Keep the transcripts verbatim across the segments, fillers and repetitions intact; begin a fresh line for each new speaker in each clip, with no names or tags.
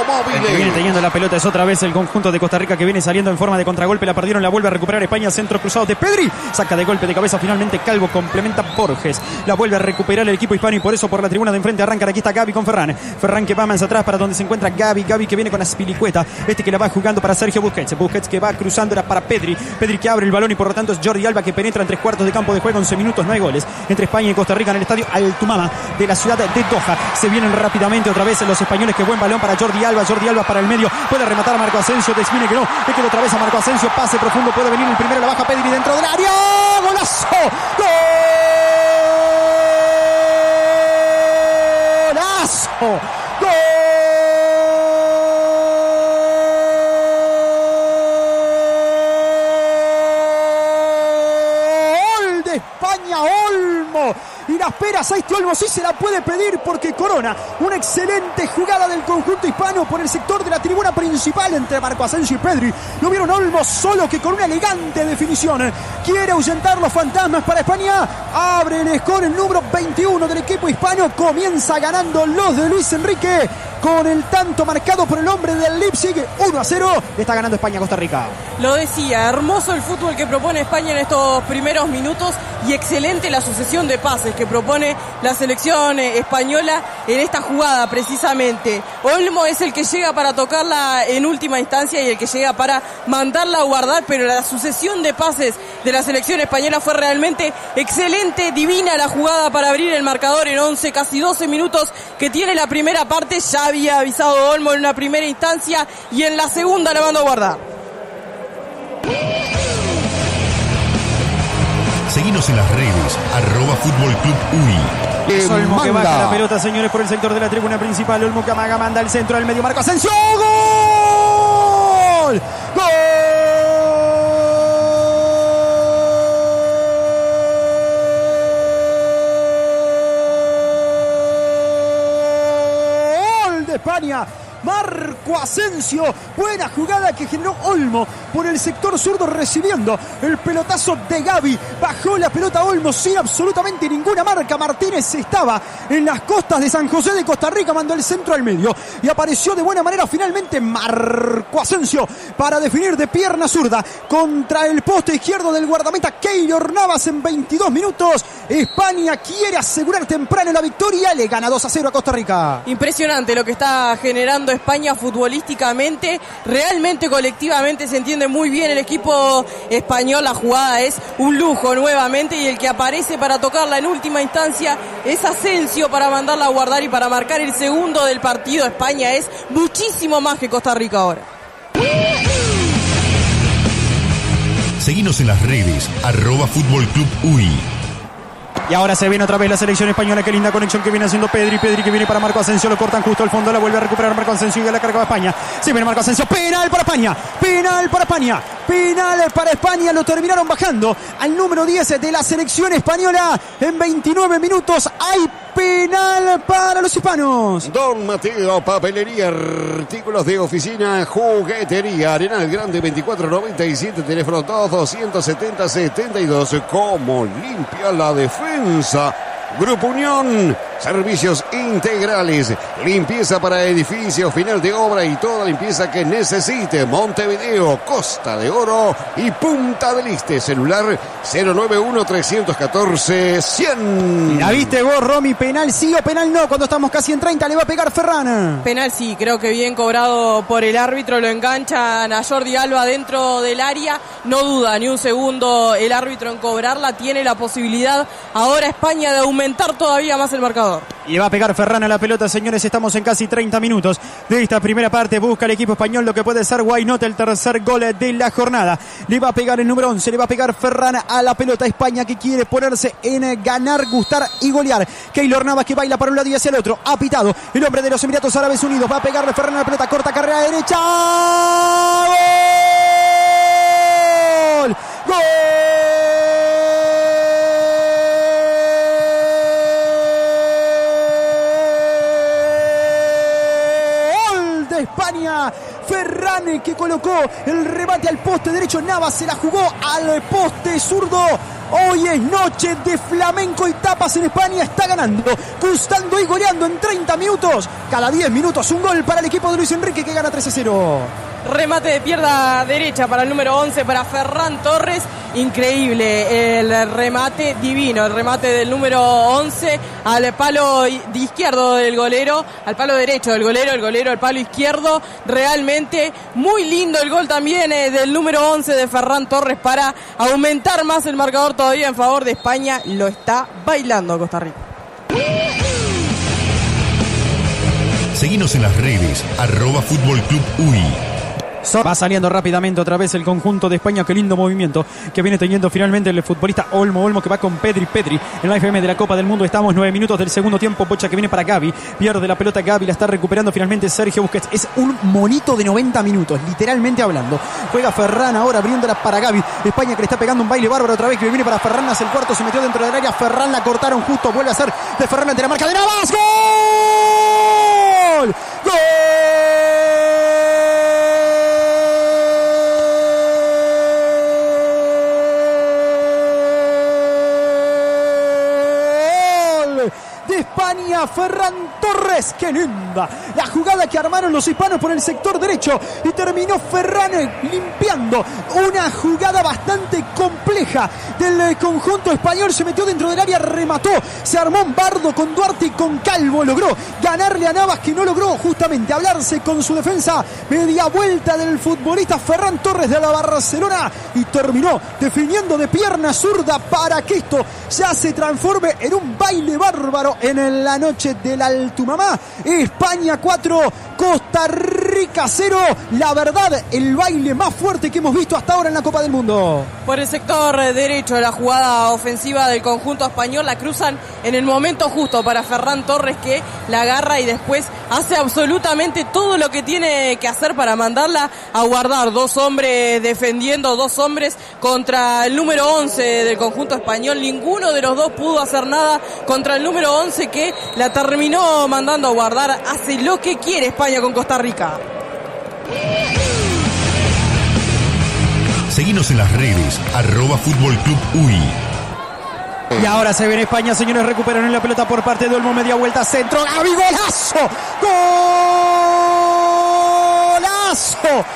automóviles.
El que viene teniendo la pelota es otra vez el conjunto de Costa Rica, que viene saliendo en forma de contragolpe. La perdieron, la vuelve a recuperar España. Centro cruzado de Pedri. Saca de golpe de cabeza finalmente Calvo. Complementa Borges. La vuelve a recuperar el equipo hispano y por eso por la tribuna de enfrente arrancan. Aquí está Gavi con Ferran. Ferran que va más atrás para donde se encuentra Gavi. Gavi que viene con Azpilicueta. Este que la va jugando para Sergio Busquets. Busquets que va cruzando era para Pedri. Pedri que abre el balón y por lo tanto es Jordi Alba que penetra en tres cuartos de campo de juego. once minutos, no hay goles entre España y Costa Rica en el estadio Altumama de la ciudad de Doha. Se vienen rápidamente otra vez los españoles. Que buen balón para Jordi Alba. Jordi Alba para el medio. Puede rematar a Marco Asensio. Define que no. Le queda otra vez a Marco Asensio. Pase profundo. Puede venir el primero. La baja Pedri dentro del área. ¡Golazo! ¡Golazo! ¡Gol de España! Olmo. Y la espera Saisti Olmo sí se la puede pedir porque corona una excelente jugada del conjunto hispano por el sector de la tribuna principal entre Marco Asensio y Pedri. Lo vieron Olmo solo que con una elegante definición quiere ahuyentar los fantasmas para España. Abre el score el número veintiuno del equipo hispano. Comienza ganando los de Luis Enrique con el tanto marcado por el hombre del Leipzig. uno a cero. Le está ganando España a Costa Rica.
Lo decía, hermoso el fútbol que propone España en estos primeros minutos y excelente la sucesión de pases que propone la selección española en esta jugada precisamente. Olmo es el que llega para tocarla en última instancia y el que llega para mandarla a guardar, pero la sucesión de pases de la selección española fue realmente excelente, divina la jugada para abrir el marcador en once, casi doce minutos que tiene la primera parte. Ya había avisado Olmo en una primera instancia y en la segunda la mandó a guardar.
Seguinos en las redes, arroba Fútbol Club U I.
Es Olmo que baja la pelota, señores, por el sector de la tribuna principal. Olmo que amaga, manda al centro del medio. Marco Asensio. ¡Gol! ¡Gol! ¡Gol de España! Marco Asensio, buena jugada que generó Olmo por el sector zurdo recibiendo el pelotazo de Gavi. Bajó la pelota Olmo sin absolutamente ninguna marca. Martínez estaba en las costas de San José de Costa Rica, mandó el centro al medio y apareció de buena manera finalmente Marco Asensio para definir de pierna zurda contra el poste izquierdo del guardameta Keylor Navas en veintidós minutos. España quiere asegurar temprano la victoria, le gana dos a cero a Costa Rica.
Impresionante lo que está generando España futbolísticamente, realmente colectivamente se entiende muy bien el equipo español. La jugada es un lujo nuevamente y el que aparece para tocarla en última instancia es Asensio para mandarla a guardar y para marcar el segundo del partido. España es muchísimo más que Costa Rica ahora.
Seguinos en las redes, arroba Fútbol Club U I.
Y ahora se viene otra vez la selección española. Qué linda conexión que viene haciendo Pedri. Pedri que viene para Marco Asensio. Lo cortan justo al fondo. La vuelve a recuperar Marco Asensio y la carga a España. Se viene Marco Asensio. Penal para España. Penal para España. Penal para España. Lo terminaron bajando al número diez de la selección española. En veintinueve minutos hay penal para los hispanos.
Don Mateo, papelería, artículos de oficina, juguetería, Arenal Grande veinticuatro noventa y siete, teléfono dos doscientos setenta setenta y dos. ¿Cómo limpia la defensa? Grupo Unión, servicios integrales, limpieza para edificios, final de obra y toda limpieza que necesite. Montevideo, Costa de Oro y Punta del Este. Celular cero nueve uno, tres uno cuatro, cien.
¿La viste vos, Romy? ¿Penal sí o penal no? Cuando estamos casi en treinta le va a pegar Ferran.
Penal sí, creo que bien cobrado por el árbitro. Lo enganchan a Jordi Alba dentro del área. No duda ni un segundo el árbitro en cobrarla. Tiene la posibilidad ahora España de aumentar todavía más el marcador.
Y va a pegar Ferran a la pelota, señores. Estamos en casi treinta minutos de esta primera parte. Busca el equipo español lo que puede ser Why Not, el tercer gol de la jornada. Le va a pegar el número once, le va a pegar Ferran a la pelota. España que quiere ponerse en ganar, gustar y golear. Keylor Navas que baila para un lado y hacia el otro. Ha pitado el hombre de los Emiratos Árabes Unidos. Va a pegarle Ferran a la pelota. Corta carrera derecha. ¡Gol! ¡Gol! España, Ferran que colocó el remate al poste derecho, Navas se la jugó al poste zurdo Hoy es noche de flamenco y tapas en España. Está ganando, gustando y goleando en treinta minutos. Cada diez minutos un gol para el equipo de Luis Enrique, que gana tres a cero.
Remate de pierna derecha para el número once, para Ferran Torres. Increíble el remate, divino. El remate del número once al palo de izquierdo del golero, al palo derecho del golero, el golero al palo izquierdo. Realmente muy lindo el gol también eh, del número once de Ferran Torres para aumentar más el marcador todavía en favor de España. Lo está bailando Costa Rica.
Seguinos en las redes, arroba Fútbol Club U I.
Va saliendo rápidamente otra vez el conjunto de España. Qué lindo movimiento que viene teniendo finalmente el futbolista Olmo. Olmo que va con Pedri. Pedri en la F M de la Copa del Mundo. Estamos nueve minutos del segundo tiempo. Bocha que viene para Gavi. Pierde la pelota Gavi. La está recuperando finalmente Sergio Busquets. Es un monito de noventa minutos, literalmente hablando. Juega Ferran ahora abriéndola para Gavi. España que le está pegando un baile bárbaro otra vez. Que viene para Ferran. Hace el cuarto. Se metió dentro del área. Ferran la cortaron justo. Vuelve a ser de Ferran ante la marca de Navas. ¡Gol! ¡Gol! De España, Ferran Torres. ¡Qué linda! La jugada que armaron los hispanos por el sector derecho y terminó Ferran limpiando una jugada bastante compleja del conjunto español. Se metió dentro del área, remató, se armó un bardo con Duarte y con Calvo. Logró ganarle a Navas, que no logró justamente hablarse con su defensa. Media vuelta del futbolista Ferran Torres de la Barcelona y terminó definiendo de pierna zurda para que esto ya se transforme en un baile bárbaro en la noche del Altumamá. España cuatro, Costa Rica cero. La verdad, el baile más fuerte que hemos visto hasta ahora en la Copa del Mundo.
Por el sector derecho de la jugada ofensiva del conjunto español, la cruzan en el momento justo para Ferran Torres, que la agarra y después hace absolutamente todo lo que tiene que hacer para mandarla a guardar. Dos hombres defendiendo, dos hombres contra el número once del conjunto español. Ninguno de los dos pudo hacer nada contra el número once, que la terminó mandando a guardar. Hace lo que quiere España con Costa Rica.
Seguinos en las redes, arroba Fútbol Club U I.
Y ahora se viene España, señores, recuperan la pelota por parte de Olmo, media vuelta, centro, Gavi, golazo, golazo,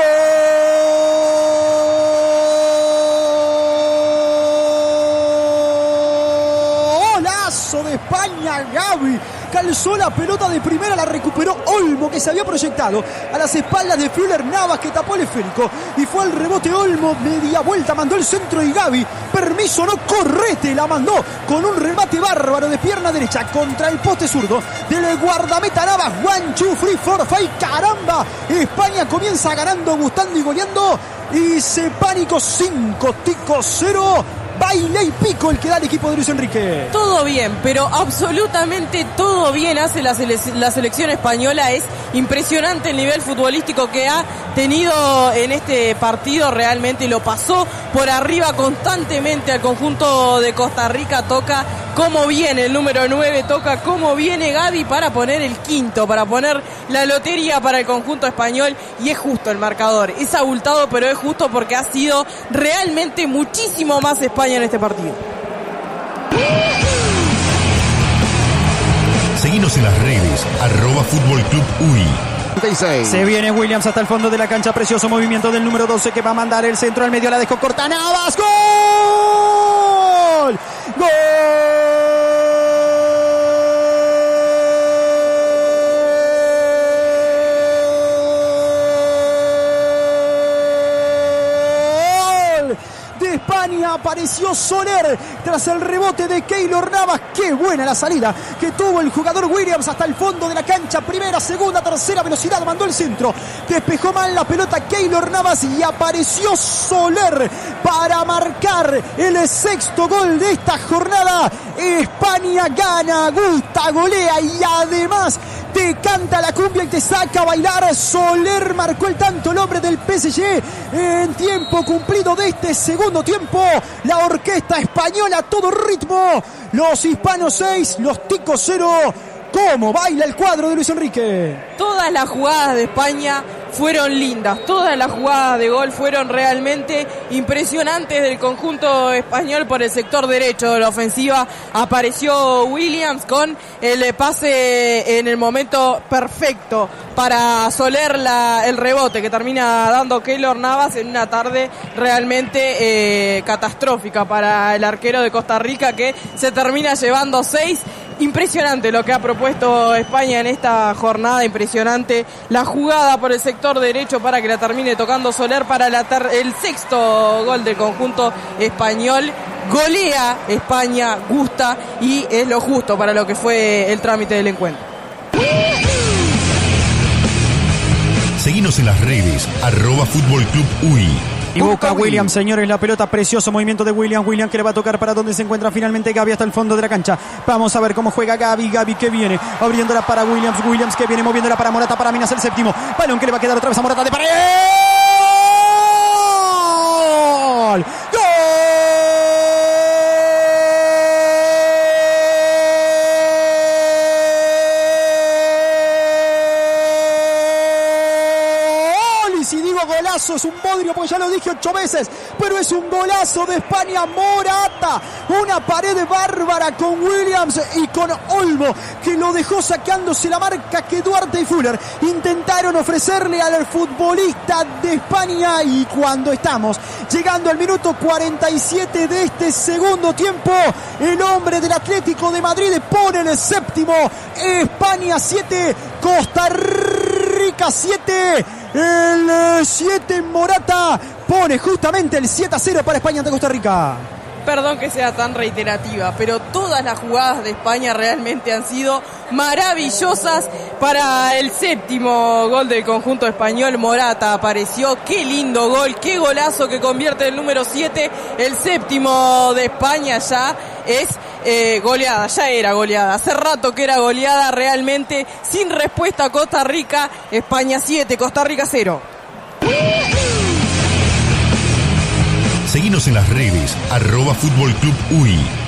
golazo de España, Gavi. Calzó la pelota de primera, la recuperó Olmo, que se había proyectado a las espaldas de Fuller Navas, que tapó el esférico y fue al rebote Olmo, media vuelta, mandó el centro y Gavi, permiso no, correte, la mandó con un remate bárbaro de pierna derecha contra el poste zurdo del guardameta Navas. One, two, three, four, five, caramba, España comienza ganando, gustando y goleando y se pánico cinco, tico cero. Baile y pico el que da el equipo de Luis Enrique.
Todo bien, pero absolutamente todo bien hace la, sele la selección española. Es impresionante el nivel futbolístico que ha tenido en este partido. Realmente lo pasó por arriba constantemente al conjunto de Costa Rica. Toca cómo viene el número nueve, toca cómo viene Gavi para poner el quinto, para poner la lotería para el conjunto español. Y es justo el marcador, es abultado, pero es justo porque ha sido realmente muchísimo más España en este partido.
Seguinos en las redes, arroba Fútbol Club U I.
Se viene Williams hasta el fondo de la cancha. Precioso movimiento del número doce, que va a mandar el centro al medio. La dejó corta Navas. ¡Gol! ¡Gol! De España apareció Soler tras el rebote de Keylor Navas. Qué buena la salida que tuvo el jugador Williams hasta el fondo de la cancha. Primera, segunda, tercera velocidad, mandó el centro, despejó mal la pelota Keylor Navas y apareció Soler para marcar el sexto gol de esta jornada. España gana, gusta, golea y además te canta la cumbia y te saca a bailar. Soler marcó el tanto, el hombre del P S G, en tiempo cumplido de este segundo tiempo. La orquesta española a todo ritmo. Los hispanos seis, los ticos cero. ¿Cómo baila el cuadro de Luis Enrique?
Todas las jugadas de España fueron lindas. Todas las jugadas de gol fueron realmente impresionantes del conjunto español. Por el sector derecho de la ofensiva apareció Williams con el pase en el momento perfecto para Soler, la, el rebote que termina dando Keylor Navas en una tarde realmente eh, catastrófica para el arquero de Costa Rica, que se termina llevando seis. Impresionante lo que ha propuesto España en esta jornada, impresionante la jugada por el sector derecho para que la termine tocando Soler para la ter- el sexto gol del conjunto español. Golea España, gusta y es lo justo para lo que fue el trámite del encuentro.
Seguinos en las redes, arroba Fútbol Club U I.
Y busca Williams, señores, la pelota, precioso movimiento de Williams, Williams que le va a tocar para donde se encuentra finalmente Gaby hasta el fondo de la cancha. Vamos a ver cómo juega Gaby, Gaby que viene, abriéndola para Williams, Williams que viene moviéndola para Morata, para Minas el séptimo, balón que le va a quedar otra vez a Morata de pared. ¡Gol! ¡Gol! Si digo golazo es un bodrio porque ya lo dije ocho veces, pero es un golazo de España. Morata, una pared bárbara con Williams y con Olmo, que lo dejó sacándose la marca que Duarte y Fuller intentaron ofrecerle al futbolista de España. Y cuando estamos llegando al minuto cuarenta y siete de este segundo tiempo, el hombre del Atlético de Madrid pone el séptimo. España siete, Costa Rica siete. El siete Morata pone justamente el siete a cero para España ante Costa Rica.
Perdón que sea tan reiterativa, pero todas las jugadas de España realmente han sido maravillosas. Para el séptimo gol del conjunto español, Morata apareció. Qué lindo gol, qué golazo que convierte el número siete. El séptimo de España ya es eh, goleada, ya era goleada. Hace rato que era goleada realmente, sin respuesta a Costa Rica. España siete, Costa Rica cero.
Seguinos en las redes, arroba Fútbol Club U I.